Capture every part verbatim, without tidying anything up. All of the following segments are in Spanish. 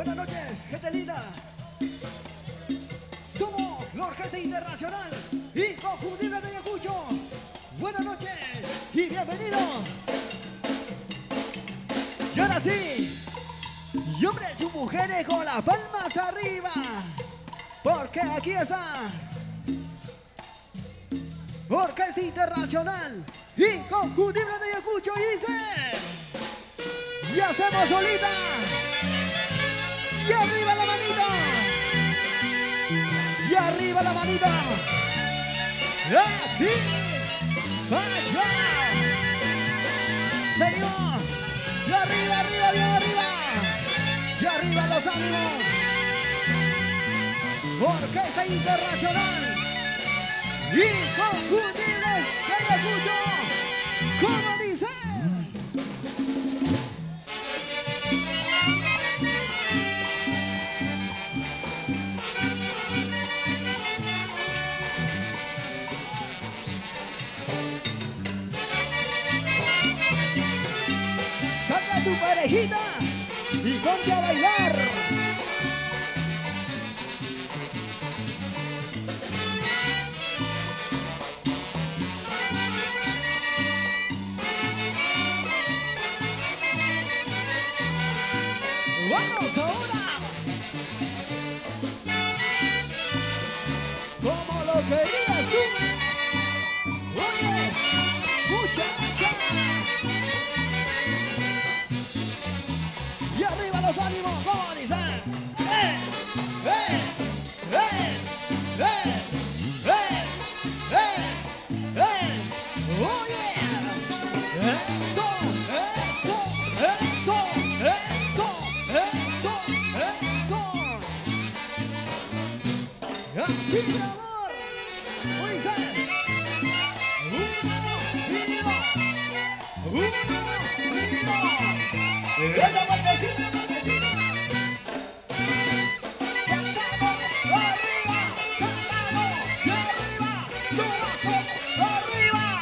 Buenas noches, gente linda. Somos la Orquesta Internacional Inconfundible de Ayacucho. Buenas noches y bienvenidos. Y ahora sí, y hombres y mujeres con las palmas arriba, porque aquí está Orquesta Internacional Inconfundible de Ayacucho. Y dice, y hacemos solita. Y arriba la manita. Y arriba la manita. Aquí. Allá. Señor. Y arriba, arriba, bien arriba. Y arriba los ánimos. Orquesta Internacional Inconfundible de Ayacucho. ¿Cómo dice? Saca tu parejita y ponte a bailar. ¡Vamos ahora! Como lo querías tú. Oye, muchacha. Y arriba los ánimos, ¿cómo dice? ¡Eh! ¡Eh! ¡Eh! ¡Eh! ¡Eh! ¡Eh! ¡Eh! ¡Oye! ¡Eso! ¡Eso! ¡Eso! ¡Eso! ¡Eso! ¡Eso! ¡Así, mi amor! ¡Uy, dice! ¡Uno y dos! ¡Uno y dos! ¡Esa partecita, partecita! ¡Cantamos! ¡Arriba! ¡Cantamos! ¡Y arriba! ¡Subazo! ¡Arriba!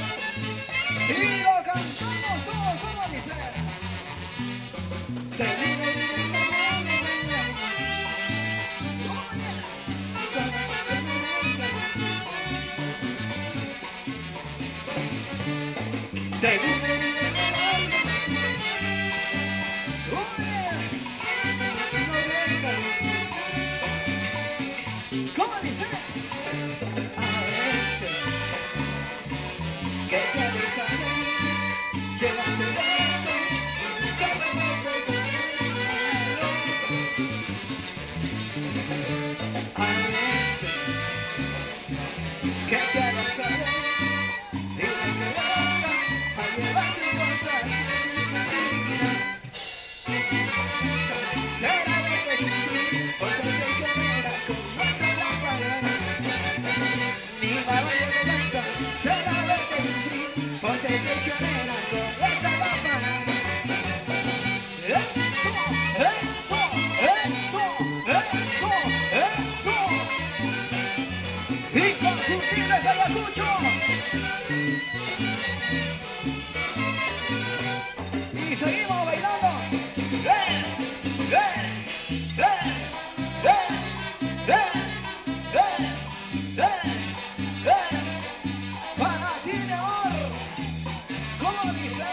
Y lo cantamos todos, ¿cómo dice? ¿Cómo dice? A veces que te dejaré, llévate lejos, que no te quiero. A veces que te dejaré, dile que venga a llevarte contra ti. Será lo que sí, porque te quiero con esa lámpara. Mi madre de blanca, será lo que sí, porque te quiero con esa lámpara. Eso, eso, eso, eso, eso. Inconfundible de Ayacucho. Y seguimos bailando. ¡Eh! ¡Eh! ¡Eh! ¡Eh! ¡Eh! ¡Eh! ¡Eh! ¡Eh! Para ti, mi amor. ¿Cómo dice?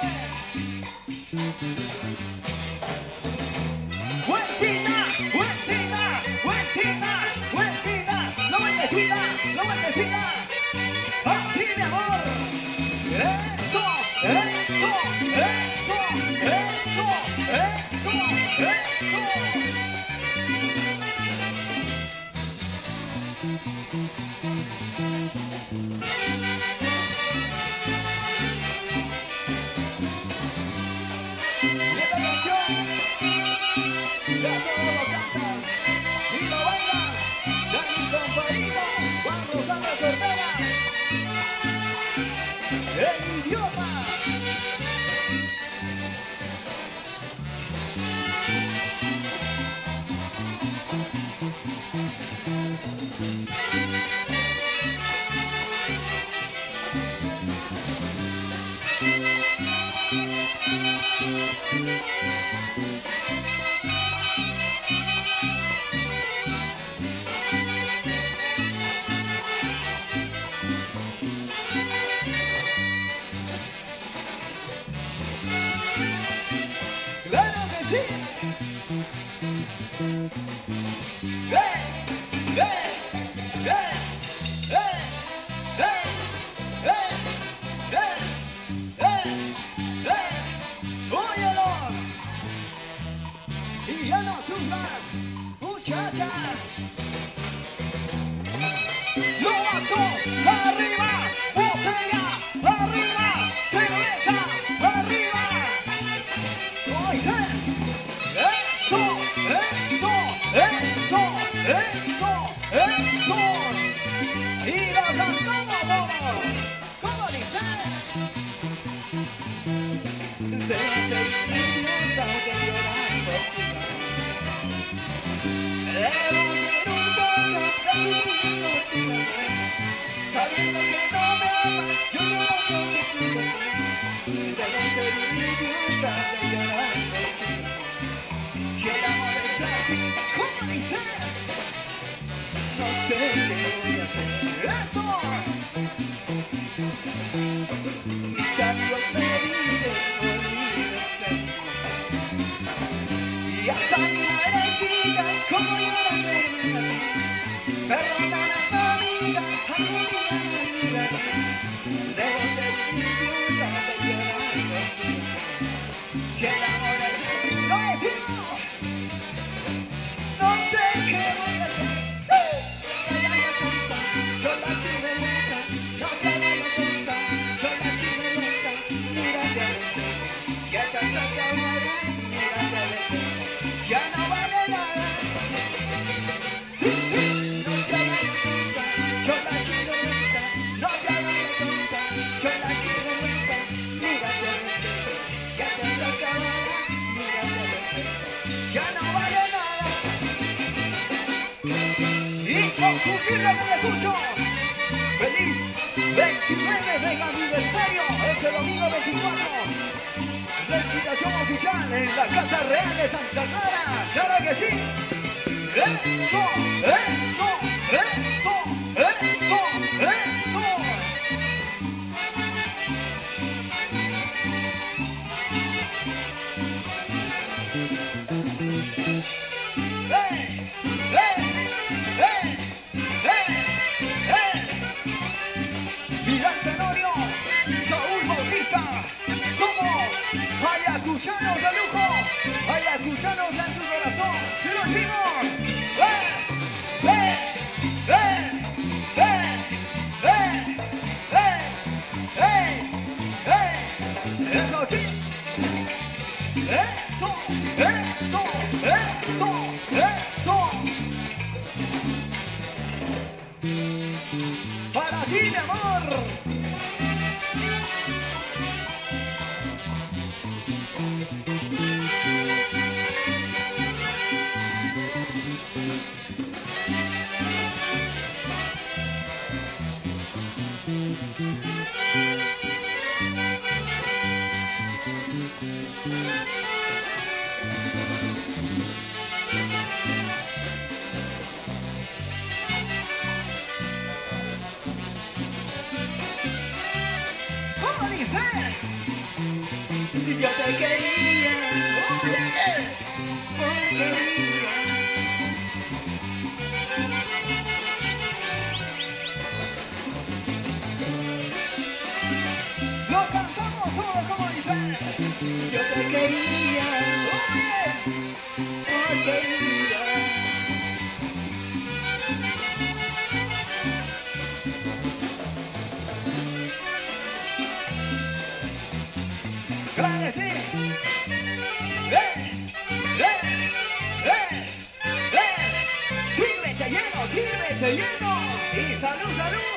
¡Vueltita! ¡Vueltita! ¡Vueltita! ¡Vueltita! ¡La vueltecita! ¡La vueltecita! ¡Así, mi amor! ¡Eso! ¡Eso! ¡Eso! ¡Eso! ¡Eso! ¡Eso! Y esta canción ya todos lo cantan y lo bailan. Ya mi compañero Juan Rosales Ortega, el idioma. Debo ser un idiota de llorar por ti. Si el amor es así, ¿cómo dice? No sé qué voy a hacer. ¡Eso! Mis amigos me dicen olvídate. Y hasta mi madre diga cómo llora verme así. Perdóname, amiga, algún día me olvidaré. Debo ser un idiota de llorar por ti. Si el amor es así, lo decimos. No sé qué voy a hacer. ¡Sí! No te hagas tonta, yo la chivereta. No te hagas tonta, yo la chivereta. Mírate al espejo, ya te has acabado. Mírate al espejo, ya no vale nada. Sí, sí, no te hagas tonta, yo la chivereta. No te hagas tonta, yo la chivereta. Mírate al espejo, ya te has acabado. Mírate al espejo, ya no vale nada. Y con Juquila que me escucho, feliz veintinueve mega aniversario, este domingo veinticuatro, la invitación oficial en la Casa Real de Santa Clara, claro que sí. Eso, eso, eso, eso, eso. ¡Hey! ¡Hey! ¡Hey! ¡Hey! ¡Hey! Miguel Tenorio, Saúl Bautista, somos ayacuchanos de lujo, ayacuchanos en tu corazón, ¡sí lo decimos! ¡Eh! ¡Eh! ¡Eh! ¡Eh! ¡Eh! ¡Eh! ¡Eh! ¡Eh! ¡Eso sí! ¡Eso! ¡Eso! ¡Eso! ¡Eso! Para ti, mi amor. ¿Cómo dice? Yo te quería, oye, porquería. Lo cantamos todo como dice. Yo te quería, oye, porquería. ¡Claro que sí! ¡Eh! ¡Eh! ¡Eh! ¡Eh! ¡Sírvete lleno! ¡Sírvete lleno! ¡Y salud, salud!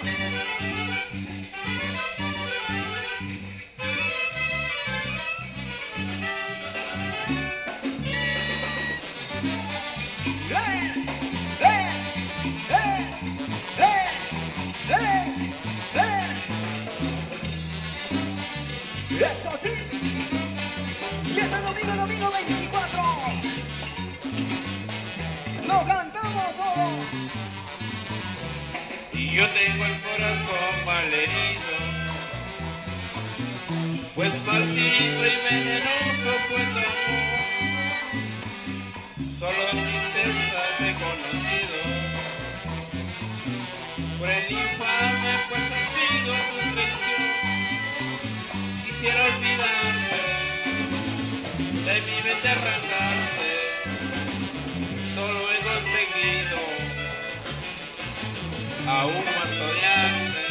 ¡Eh! ¡Eh! ¡Eh! ¡Eh! ¡Eh! ¡Eh! ¡Eso sí! Y este domingo, domingo veinticuatro, lo cantamos todo. Y yo tengo el corazón malherido, pues maldito y venenoso fue tu amor. Solo tristezas he conocido, por el infame pues ha sido tu traición. Quisiera olvidarte, de mi mente arrancarte, solo he conseguido aún más odiarte.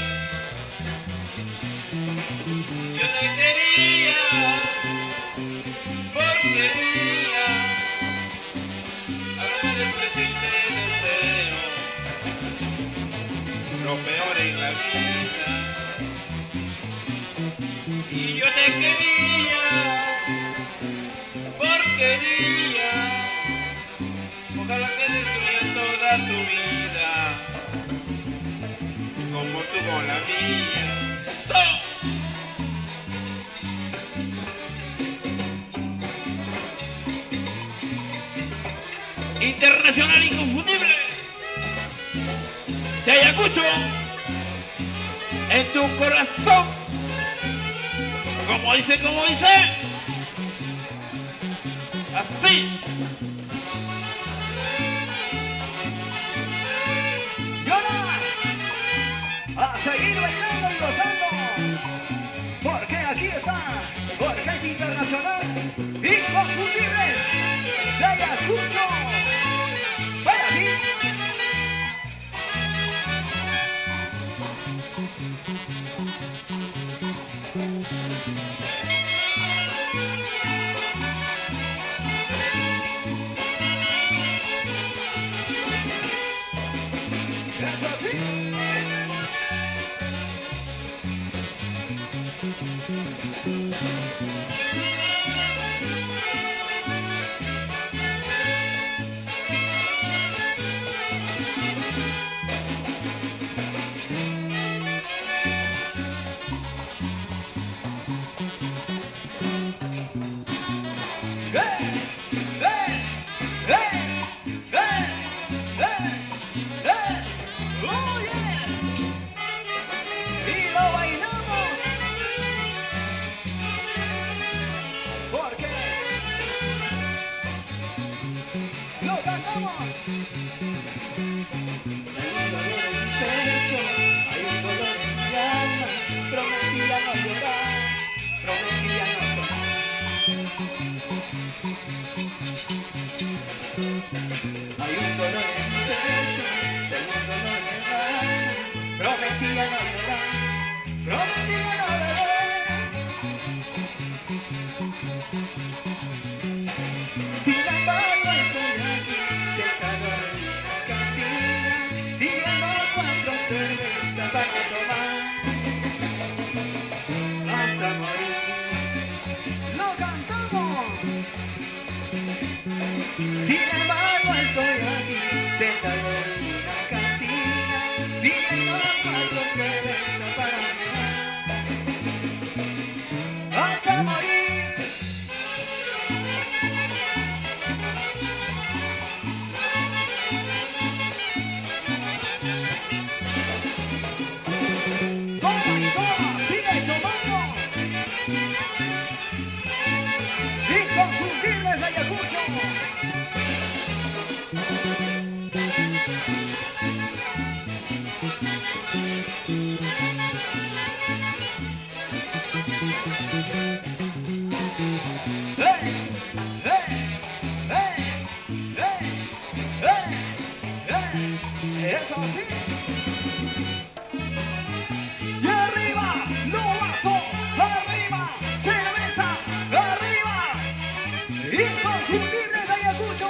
Yo te quería, porquería, ahora me desprecio y te deseo lo peor en la vida. Y yo te quería, porquería, ojalá que destruya toda tu vida, como tú con la mía. ¡Oh! internacional inconfundible de Ayacucho, en tu corazón, como dice, como dice, así. Y ahora, a seguir bailando y gozando, porque aquí está, porque es internacional, inconfundible, de Ayacucho, para ti. Eso sí. Hay un dolor en mi pecho, tengo un dolor en el alma. Prometía no llorar, prometía no beber. Sin embargo estoy aquí, sentado en una cantina, pidiendo cuatro cervezas para tomar, hasta morir. ¡Lo cantamos! Sin embargo estoy aquí, sentado en una cantina, pidiendo cuatro cervezas para tomar, hasta morir. Toma y toma, sigue tomando. Inconfundibles de Ayacucho. Eso sí. Y arriba, lobazo, arriba, cerveza, arriba. Inconfundibles de Ayacucho.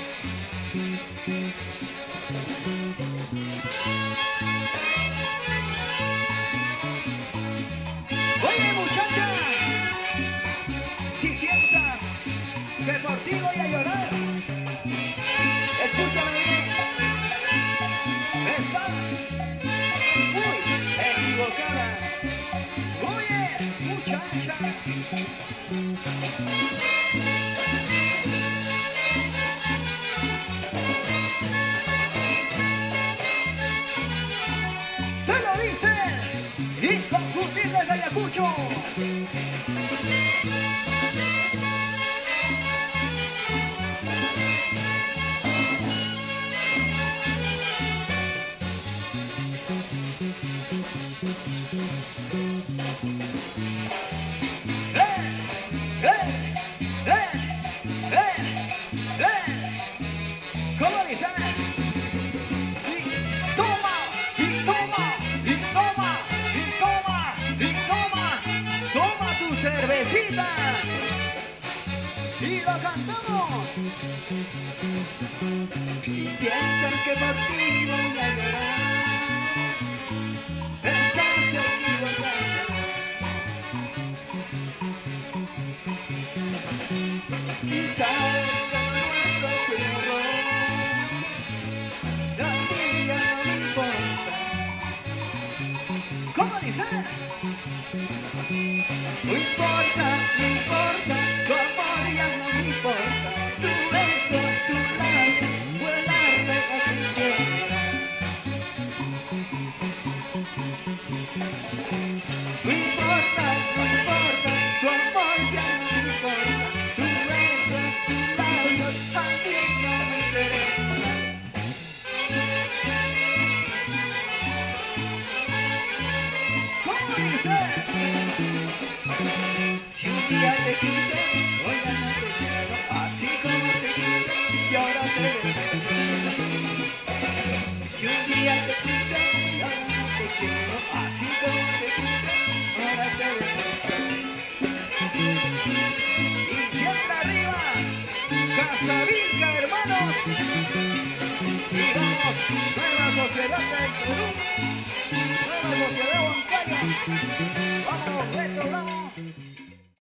Oye muchacha, si piensas que por ti voy a llorar, escúchame bien. Estás muy equivocada. Oye, muchacha. Te lo dice Inconfundibles de Ayacucho. ¿Cómo dice? Y toma, y toma, y toma, y toma, y toma, toma tu cervecita. Y lo cantamos. Y piensas que por ti voy a llorar, estás equivocada. Y sabes que lo nuestro fue un error. A ti ya no me importa. ¿Cómo dice? No importa, no importa, tu amor ya no me importa. Tu beso, tu labio, día te quise, hoy ya no te quiero, así como te quise, y ahora te deseo. Si un día te quise, y ahora no te quiero, así como te quise, ahora te deseo. Y siempre arriba, Casavilca, hermanos. Y vamos, nueva sociedad del Perú, nueva sociedad Huancayo.